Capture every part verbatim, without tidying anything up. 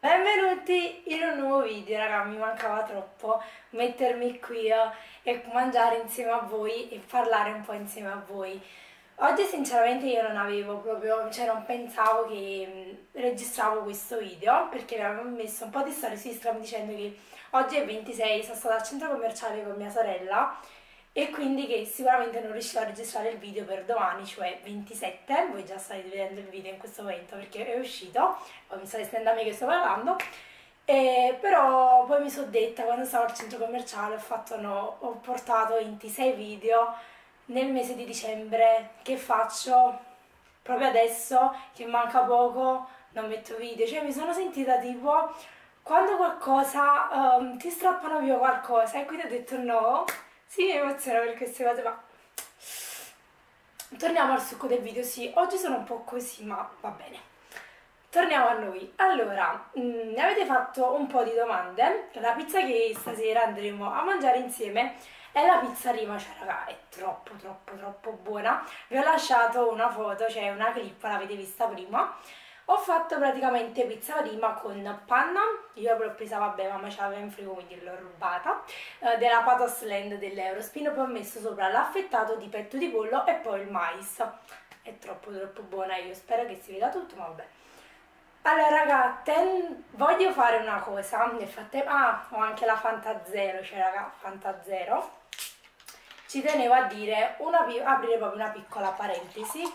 Benvenuti in un nuovo video, raga, mi mancava troppo mettermi qui eh, e mangiare insieme a voi e parlare un po' insieme a voi. Oggi sinceramente io non avevo proprio, cioè non pensavo che mh, registravo questo video perché mi avevo messo un po' di storie su Instagram dicendo che oggi è ventisei, sono stata al centro commerciale con mia sorella e quindi che sicuramente non riuscirò a registrare il video per domani, cioè ventisette. Voi già state vedendo il video in questo momento perché è uscito, poi mi state stendo a me che sto parlando. E però poi mi sono detta, quando stavo al centro commerciale, ho fatto no, ho portato ventisei video nel mese di dicembre. Che faccio? Proprio adesso che manca poco non metto video, cioè mi sono sentita tipo quando qualcosa um, ti strappano via qualcosa e quindi ho detto no. Sì, mi emoziono per queste cose, ma torniamo al succo del video. Sì, oggi sono un po' così, ma va bene. Torniamo a noi. Allora, mh, mi avete fatto un po' di domande. La pizza che stasera andremo a mangiare insieme è la pizza Rima, cioè raga, è troppo troppo troppo buona. Vi ho lasciato una foto, cioè una clip, l'avete vista prima. Ho fatto praticamente pizza Rima con panna, io l'ho presa, vabbè, mamma ce l'aveva in frigo quindi l'ho rubata, eh, della Patos Land dell'Eurospin, poi ho messo sopra l'affettato di petto di pollo e poi il mais. È troppo troppo buona, io spero che si veda tutto, ma vabbè. Allora raga, ten... voglio fare una cosa, nel frattempo, ah, ho anche la Fanta Zero, cioè raga, Fanta Zero. Ci tenevo a dire, una, aprire proprio una piccola parentesi.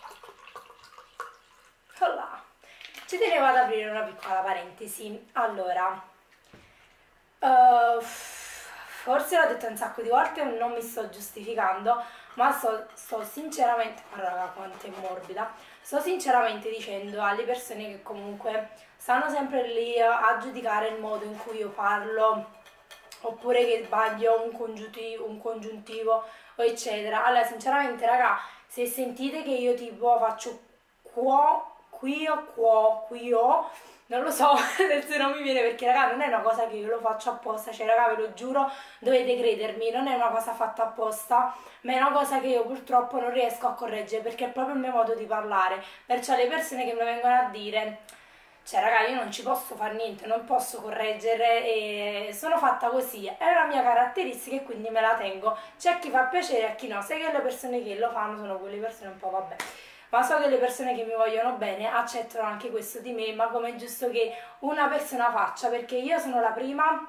Là. Ci tenevo ad aprire una piccola parentesi. Allora, uh, forse l'ho detto un sacco di volte, non mi sto giustificando, ma sto, sto sinceramente, oh, raga, quanto è morbida, sto sinceramente dicendo alle persone che comunque stanno sempre lì a giudicare il modo in cui io parlo, oppure che sbaglio un congiuntivo, un congiuntivo o eccetera. Allora, sinceramente, raga, se sentite che io tipo faccio quo, qui o quo, qui o, non lo so, adesso non mi viene perché raga non è una cosa che io lo faccio apposta, cioè raga ve lo giuro, dovete credermi, non è una cosa fatta apposta, ma è una cosa che io purtroppo non riesco a correggere perché è proprio il mio modo di parlare, perciò le persone che mi vengono a dire, cioè raga io non ci posso fare niente, non posso correggere e sono fatta così, è la mia caratteristica e quindi me la tengo, c'è a chi fa piacere e a chi no, sai che le persone che lo fanno sono quelle persone un po' vabbè. Ma so che le persone che mi vogliono bene accettano anche questo di me, ma come è giusto che una persona faccia, perché io sono la prima,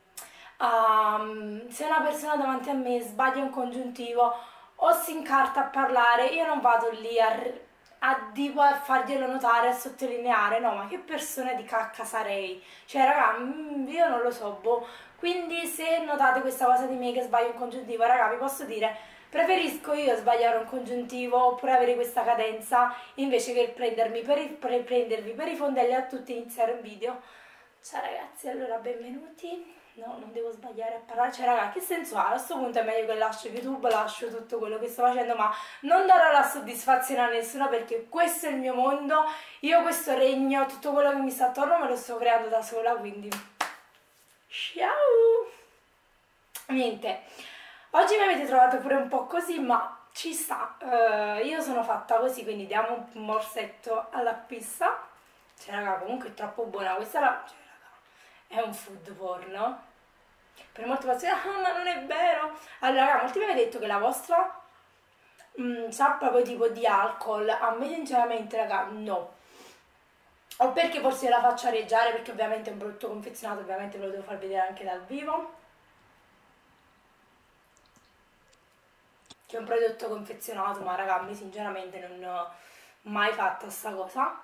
um, se una persona davanti a me sbaglia un congiuntivo o si incarta a parlare, io non vado lì a, a, tipo, a farglielo notare, a sottolineare, no, ma che persona di cacca sarei? Cioè, raga, mm, io non lo so, boh. Quindi se notate questa cosa di me che sbaglio un congiuntivo, raga, vi posso dire... Preferisco io sbagliare un congiuntivo oppure avere questa cadenza invece che prendermi per, i, per prendervi per i fondelli a tutti e iniziare un video. Ciao ragazzi, allora benvenuti. No, non devo sbagliare a parlare. Cioè raga, che senso ha? A questo punto è meglio che lascio YouTube, lascio tutto quello che sto facendo, ma non darò la soddisfazione a nessuno perché questo è il mio mondo, io questo regno, tutto quello che mi sta attorno me lo sto creando da sola, quindi ciao! Niente. Oggi mi avete trovato pure un po' così, ma ci sta. Uh, io sono fatta così, quindi diamo un morsetto alla pizza. Cioè, raga, comunque è troppo buona. Questa è la... Cioè, raga, è un food porno. Per molte persone, ah, ma non è vero. Allora, raga, molti mi avete detto che la vostra mm, sa proprio tipo di alcol. A me, sinceramente, raga, no. O perché forse la faccio areggiare, perché ovviamente è un prodotto confezionato, ovviamente ve lo devo far vedere anche dal vivo. Che è un prodotto confezionato, ma raga, a me sinceramente non ho mai fatto sta cosa.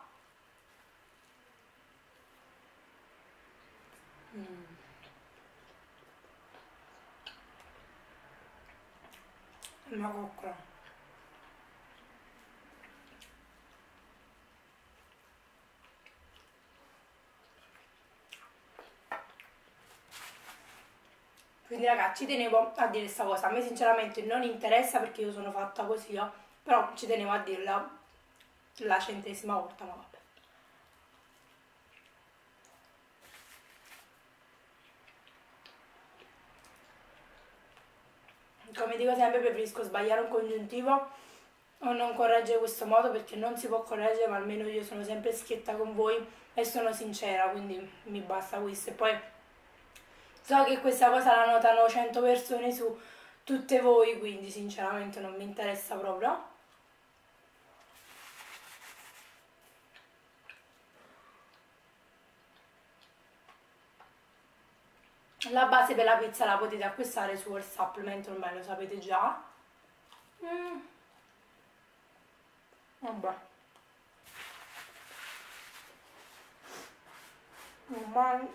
Mm. Una coccola. Quindi ragazzi, ci tenevo a dire questa cosa, a me sinceramente non interessa perché io sono fatta così, eh, però ci tenevo a dirla la centesima volta, ma vabbè. Come dico sempre, preferisco sbagliare un congiuntivo o non correggere questo modo perché non si può correggere, ma almeno io sono sempre schietta con voi e sono sincera, quindi mi basta questo. E poi so che questa cosa la notano cento persone su tutte voi, quindi sinceramente non mi interessa proprio. La base per la pizza la potete acquistare su All Supplement, ormai lo sapete già. Mm. Vabbè. Ormai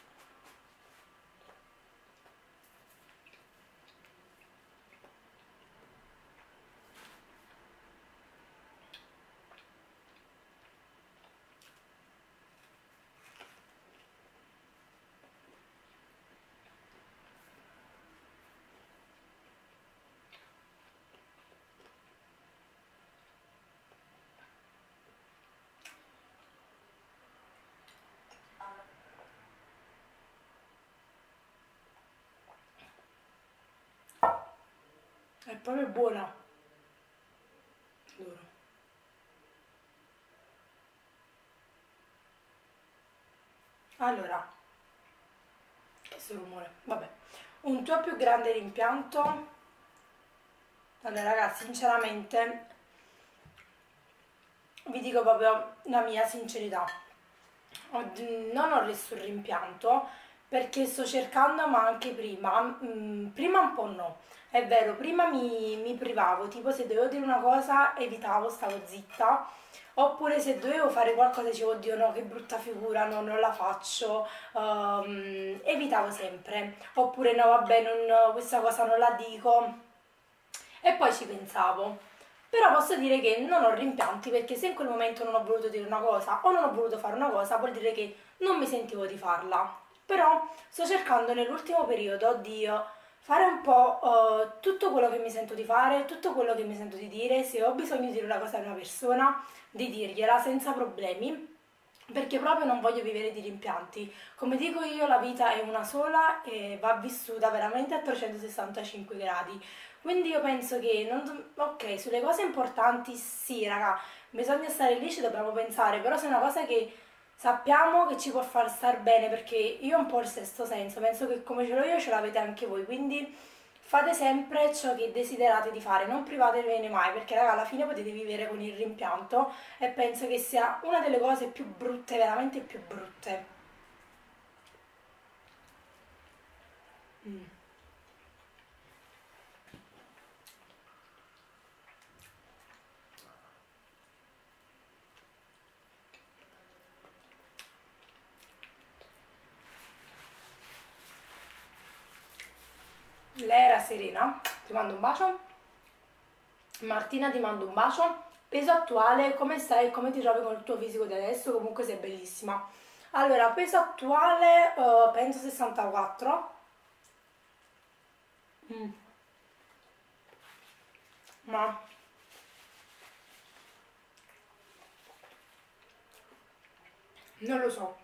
è proprio buona. Adoro. Allora, questo rumore, vabbè. Un tuo più grande rimpianto? Allora ragazzi, sinceramente vi dico proprio la mia sincerità. Non ho nessun rimpianto perché sto cercando, ma anche prima, mm, prima un po' no, è vero, prima mi, mi privavo, tipo se dovevo dire una cosa evitavo, stavo zitta, oppure se dovevo fare qualcosa dicevo oddio no, che brutta figura, no, non la faccio, um, evitavo sempre, oppure no vabbè, non, questa cosa non la dico e poi ci pensavo. Però posso dire che non ho rimpianti perché se in quel momento non ho voluto dire una cosa o non ho voluto fare una cosa vuol dire che non mi sentivo di farla. Però sto cercando nell'ultimo periodo di eh, fare un po' eh, tutto quello che mi sento di fare, tutto quello che mi sento di dire, se ho bisogno di dire una cosa a una persona, di dirgliela senza problemi, perché proprio non voglio vivere di rimpianti. Come dico io, la vita è una sola e va vissuta veramente a trecentosessantacinque gradi. Quindi io penso che, non, ok, sulle cose importanti sì, raga, bisogna stare lì, ci dobbiamo pensare, però se è una cosa che sappiamo che ci può far star bene, perché io ho un po' il sesto senso, penso che come ce l'ho io ce l'avete anche voi, quindi fate sempre ciò che desiderate di fare, non privatevene mai, perché raga alla fine potete vivere con il rimpianto e penso che sia una delle cose più brutte, veramente più brutte. Mm. Lei era Serena, ti mando un bacio. Martina ti mando un bacio. Peso attuale, come stai e come ti trovi con il tuo fisico di adesso? Comunque sei bellissima. Allora, peso attuale eh, penso sessantaquattro. Mm. Ma non lo so.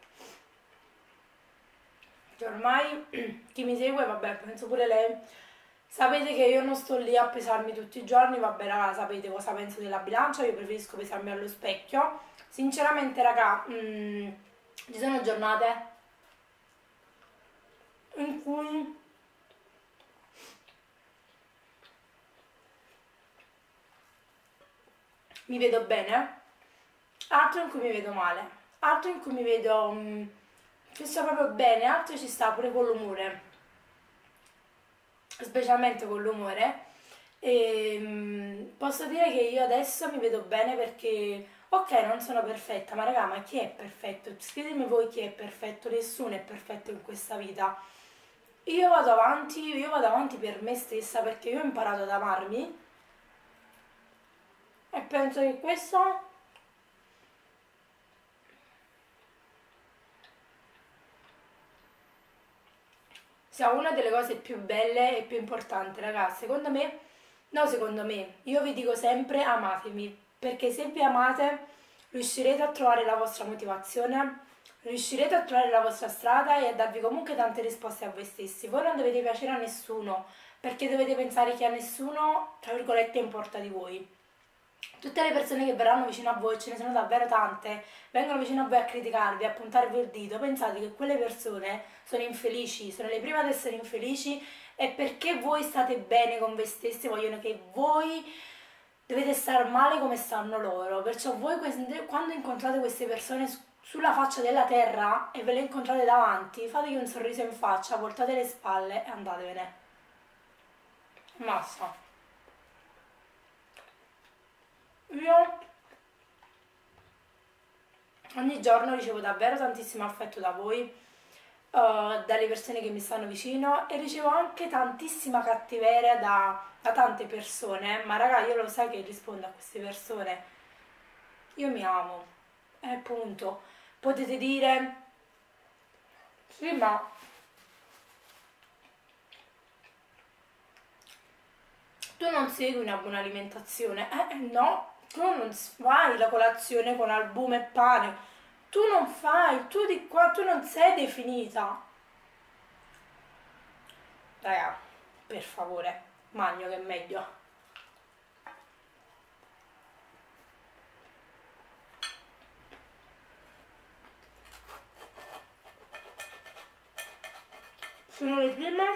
Cioè, ormai chi mi segue, vabbè, penso pure lei. Sapete che io non sto lì a pesarmi tutti i giorni, vabbè raga, sapete cosa penso della bilancia, io preferisco pesarmi allo specchio. Sinceramente raga, mm, ci sono giornate in cui mi vedo bene, altro in cui mi vedo male, altro in cui mi vedo mm, che sto proprio bene, altro ci sta pure con l'umore, specialmente con l'umore. E mm, posso dire che io adesso mi vedo bene perché, ok, non sono perfetta, ma raga, ma chi è perfetto? Scrivetemi voi chi è perfetto, nessuno è perfetto in questa vita. Io vado avanti, io vado avanti per me stessa perché io ho imparato ad amarmi e penso che questo sia una delle cose più belle e più importanti, ragazzi. Secondo me, no, secondo me, io vi dico sempre amatemi, perché se vi amate riuscirete a trovare la vostra motivazione, riuscirete a trovare la vostra strada e a darvi comunque tante risposte a voi stessi. Voi non dovete piacere a nessuno, perché dovete pensare che a nessuno, tra virgolette, importa di voi. tutte le persone che verranno vicino a voi, ce ne sono davvero tante, vengono vicino a voi a criticarvi, a puntarvi il dito, pensate che quelle persone sono infelici, sono le prime ad essere infelici e perché voi state bene con voi stessi vogliono che voi dovete stare male come stanno loro. Perciò voi quando incontrate queste persone sulla faccia della terra e ve le incontrate davanti, fategli un sorriso in faccia, voltate le spalle e andatevene. Basta. Io ogni giorno ricevo davvero tantissimo affetto da voi, uh, dalle persone che mi stanno vicino e ricevo anche tantissima cattiveria da, da tante persone, ma raga io lo sai che rispondo a queste persone, io mi amo, e punto. Potete dire, sì ma tu non segui una buona alimentazione, eh no, tu non fai la colazione con albume e pane, tu non fai, tu di qua, tu non sei definita. Raga, per favore, magno che è meglio. Sono le prime,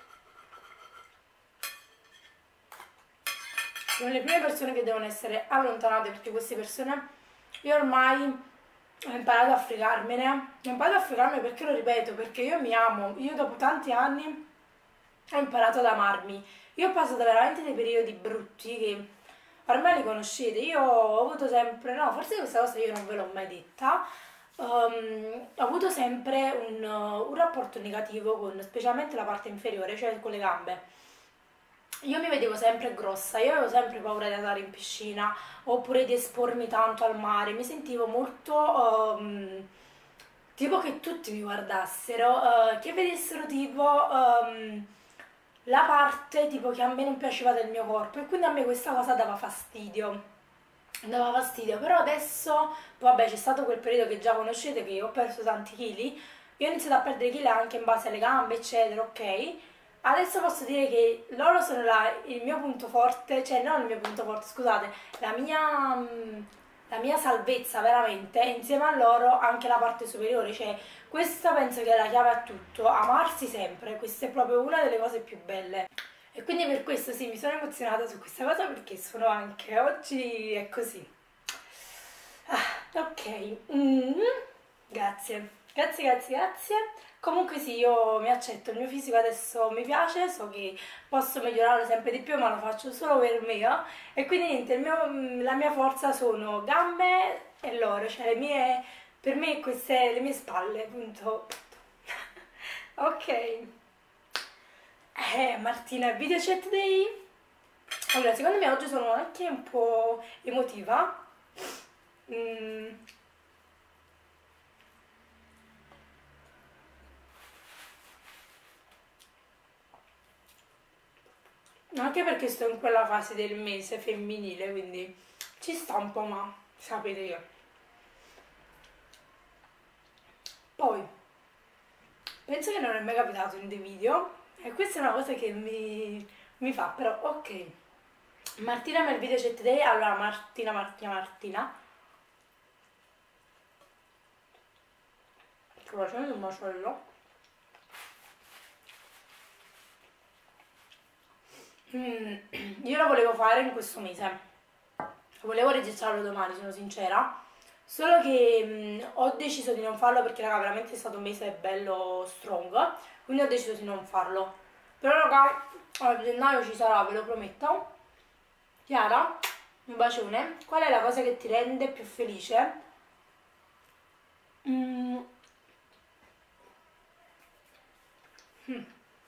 sono le prime persone che devono essere allontanate perché queste persone, io ormai ho imparato a fregarmene, ho imparato a fregarmene perché lo ripeto, perché io mi amo, io dopo tanti anni ho imparato ad amarmi, io ho passato veramente dei periodi brutti che ormai li conoscete, io ho avuto sempre, no, forse questa cosa io non ve l'ho mai detta, um, ho avuto sempre un, un rapporto negativo con specialmente la parte inferiore, cioè con le gambe. Io mi vedevo sempre grossa, io avevo sempre paura di andare in piscina oppure di espormi tanto al mare, mi sentivo molto um, tipo che tutti mi guardassero, uh, che vedessero tipo um, la parte tipo che a me non piaceva del mio corpo e quindi a me questa cosa dava fastidio. Dava fastidio, però adesso, vabbè, c'è stato quel periodo che già conoscete che ho perso tanti chili, io ho iniziato a perdere chili anche in base alle gambe, eccetera, ok? Adesso posso dire che loro sono la- il mio punto forte, cioè non il mio punto forte, scusate, la mia, mm, la mia salvezza veramente, e insieme a loro anche la parte superiore, cioè questa penso che è la chiave a tutto, amarsi sempre, questa è proprio una delle cose più belle. E quindi per questo sì, mi sono emozionata su questa cosa perché sono anche oggi è così. Ah, ok, mm, grazie, grazie, grazie, grazie. Comunque sì, io mi accetto, il mio fisico adesso mi piace, so che posso migliorarlo sempre di più, ma lo faccio solo per me. Eh. E quindi niente, il mio- la mia forza sono gambe e loro, cioè le mie, per me queste le mie spalle, punto. Ok. Eh, Martina, il video chat day? Allora, secondo me oggi sono anche un po' emotiva. Mm, anche perché sto in quella fase del mese femminile, quindi ci sta un po', ma sapete io. Poi, penso che non è mai capitato in dei video, e questa è una cosa che mi, mi fa, però ok. Martina nel video chat day, allora Martina, Martina, Martina. Sto facendo un macello. Mm, io lo volevo fare in questo mese. Volevo registrarlo domani, sono sincera. Solo che mh, ho deciso di non farlo perché raga, veramente è stato un mese bello strong. Quindi ho deciso di non farlo. Però raga, a gennaio ci sarà, ve lo prometto. Chiara, un bacione. Qual è la cosa che ti rende più felice? Mm. Mm.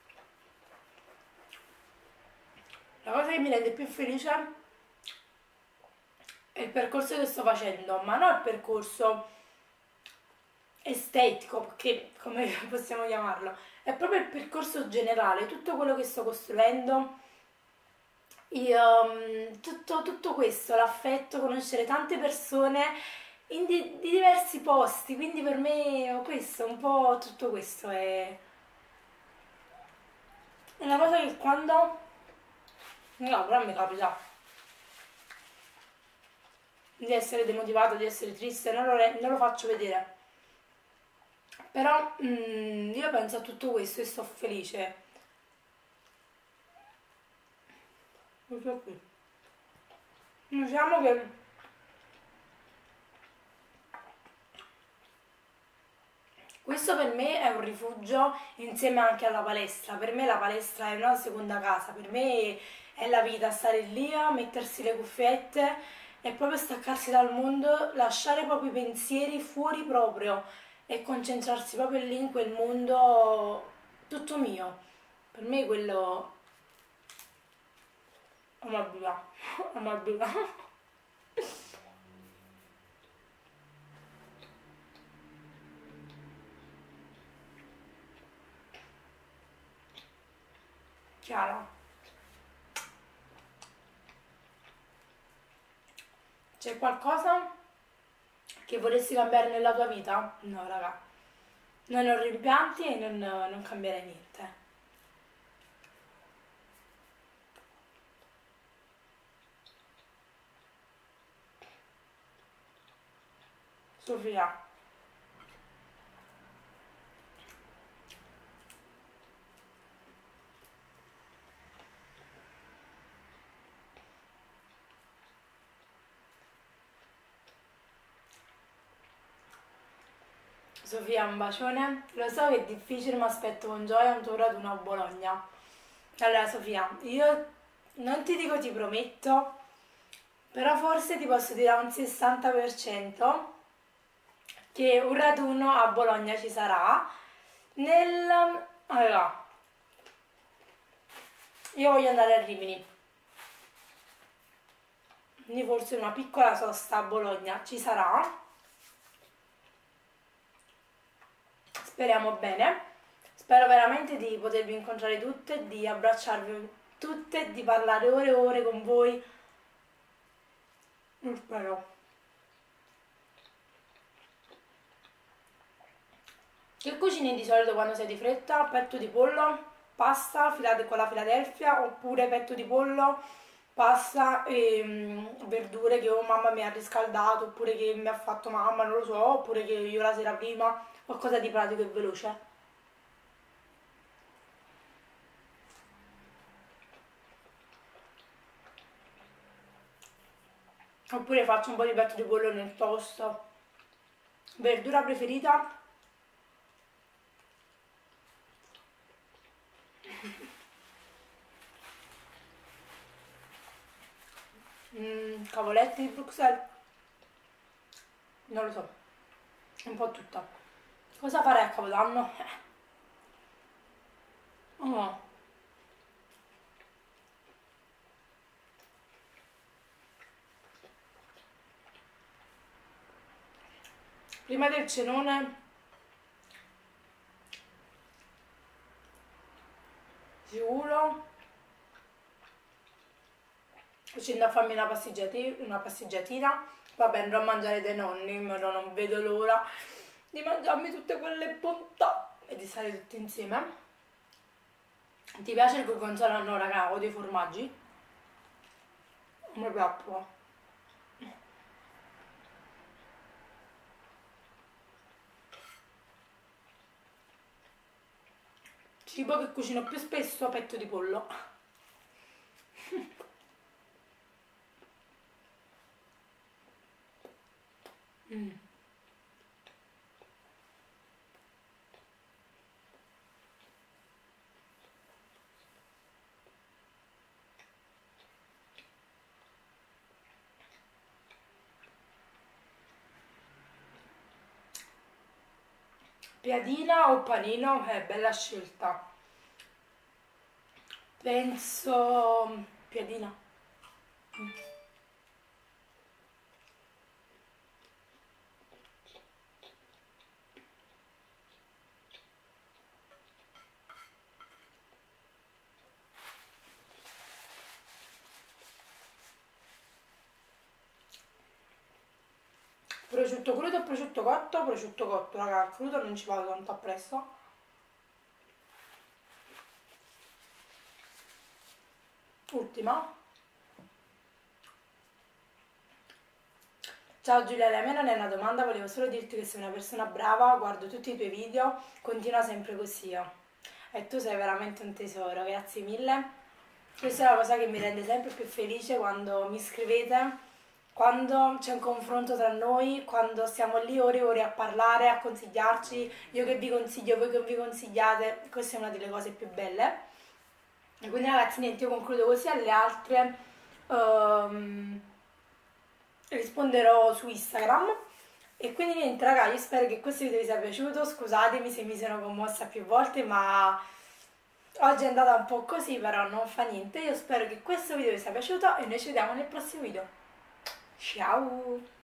La cosa che mi rende più felice è il percorso che sto facendo, ma non il percorso estetico, perché come possiamo chiamarlo, è proprio il percorso generale, tutto quello che sto costruendo, io, mm, tutto, tutto questo, l'affetto, conoscere tante persone in di, di diversi posti, quindi per me questo, un po' tutto questo è, è una cosa che quando, no, però mi capita, di essere demotivata, di essere triste, non lo, re- non lo faccio vedere. Però mm, io penso a tutto questo e sto felice. Questo qui. Diciamo che questo per me è un rifugio insieme anche alla palestra. Per me la palestra è una seconda casa, per me è la vita, stare lì a mettersi le cuffiette e proprio staccarsi dal mondo, lasciare proprio i pensieri fuori proprio e concentrarsi proprio lì in quel mondo tutto mio. Per me quello è una vita, è una vita. Chiara, c'è qualcosa che vorresti cambiare nella tua vita? No, raga. Non ho rimpianti e non, non cambierei niente. Sofia, Sofia, un bacione. Lo so che è difficile, ma aspetto con gioia un tuo raduno a Bologna. Allora, Sofia, io non ti dico ti prometto, però forse ti posso dire a un sessanta per cento che un raduno a Bologna ci sarà. Nel... Allora, io voglio andare a Rimini, quindi forse una piccola sosta a Bologna ci sarà. Speriamo bene. Spero veramente di potervi incontrare tutte, di abbracciarvi tutte, di parlare ore e ore con voi. Lo spero. Che cucini di solito quando sei di fretta? Petto di pollo, pasta filate con la Philadelphia oppure petto di pollo, pasta e mm, verdure che o mamma mi ha riscaldato oppure che mi ha fatto mamma, non lo so, oppure che io la sera prima, qualcosa di pratico e veloce. Oppure faccio un po' di petto di pollo nel toast. Verdura preferita? Mm, cavoletti di Bruxelles? Non lo so, un po' tutta. Cosa farei a Capodanno? Oh, prima del cenone sicuro scendo a farmi una passeggiatina, una passeggiatina, poi andrò a mangiare dai nonni, però non vedo l'ora di mangiarmi tutte quelle bontà e di stare tutti insieme. Ti piace il gorgonzola? No, raga, odio i formaggi. Non proprio. Cibo che cucino più spesso, petto di pollo. Mm. Piadina o panino? Eh, bella scelta. Penso piadina. Prosciutto crudo o prosciutto cotto? Prosciutto cotto, raga, al crudo non ci vado tanto appresso. Ultima. Ciao Giulia, la mia non è una domanda, volevo solo dirti che sei una persona brava, guardo tutti i tuoi video, continua sempre così. oh. E tu sei veramente un tesoro, grazie mille. Questa è la cosa che mi rende sempre più felice quando mi scrivete, quando c'è un confronto tra noi, quando stiamo lì ore e ore a parlare, a consigliarci, io che vi consiglio, voi che vi consigliate, questa è una delle cose più belle. E quindi ragazzi, niente, io concludo così, alle altre ehm, risponderò su Instagram. E quindi niente raga, io spero che questo video vi sia piaciuto, scusatemi se mi sono commossa più volte, ma oggi è andata un po' così, però non fa niente. Io spero che questo video vi sia piaciuto e noi ci vediamo nel prossimo video. Ciao!